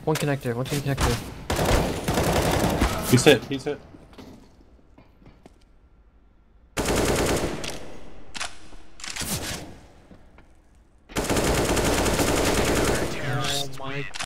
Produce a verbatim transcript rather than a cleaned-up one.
One connector, one connector. He's hit, he's hit. Oh my